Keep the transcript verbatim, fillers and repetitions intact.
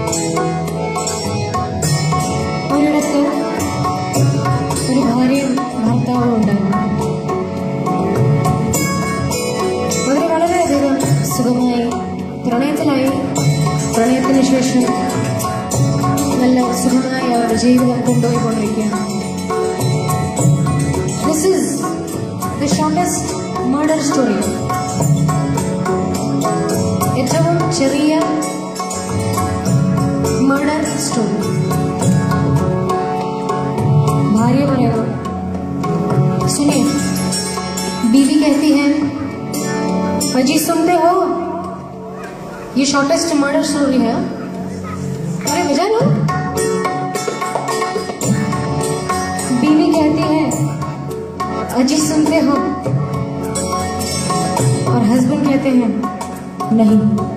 ഒരിടത്ത് ഒരു ഭാര്യയും ഭർത്താവും ഉണ്ടായിരുന്നു. അവർ വളരെയധികം സുഖമായി പ്രണയത്തിലായി. പ്രണയത്തിന് ശേഷം നല്ല സുഖമായി അവരുടെ ജീവിതം കൊണ്ടുപോയിക്കൊണ്ടിരിക്കുകയാണ്. This is the shortest murder story. ഏറ്റവും ചെറിയ മർഡർ സ്റ്റോറി. भार्य പറയുന്നു, सुनिए, बीवी कहती है, अजी सुनते हो, ये शॉर्टेस्ट मर्डर स्टोरी है. अरे बजा लो. बीवी कहती है, अजी सुनते हो, और हस्बैंड कहते हैं नहीं.